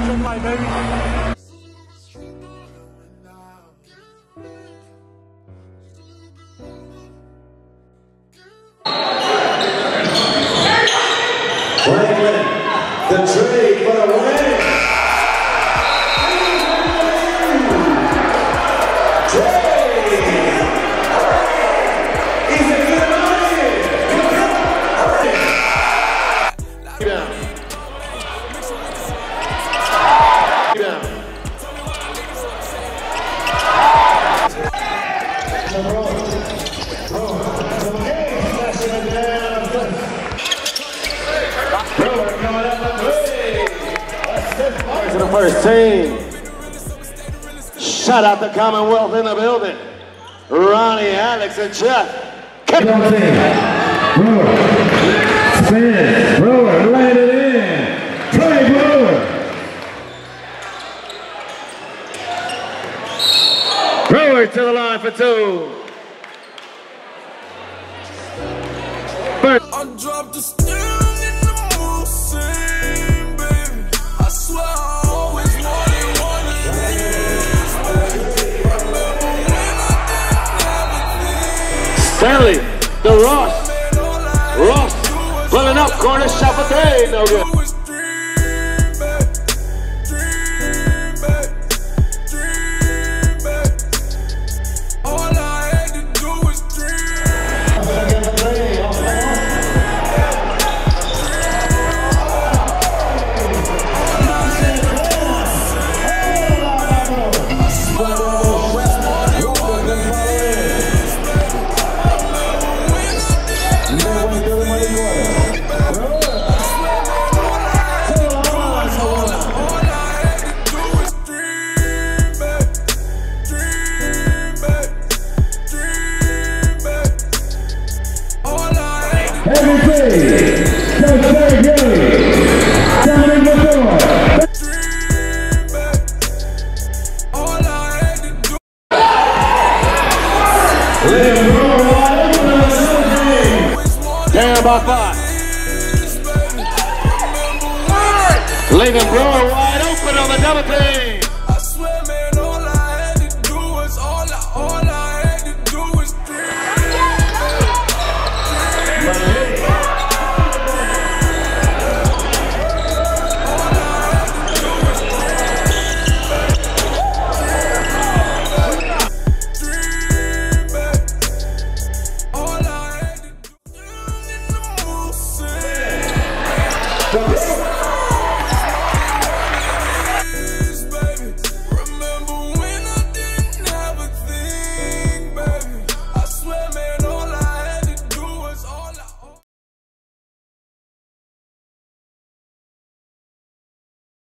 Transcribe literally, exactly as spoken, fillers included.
look like, baby? The trade for the win. Trade. He's a good man. Down. Down. Brewer coming up the three. To the first team. Shout out the Commonwealth in the building. Ronnie, Alex, and Jeff. Brewer, spin, Brewer, laid it in. Tre Brewer. Brewer to the line for two. First. I dropped the steering in the mood scene, baby. I swear I always wanted one of these, baby. Remember when I did everything? Stanley, the Ross. Ross, pulling up, corner shot for three, no good. Everything, Coach Terry Gilly, down in the door. Down by five. Leaving Brewer wide open on the double team.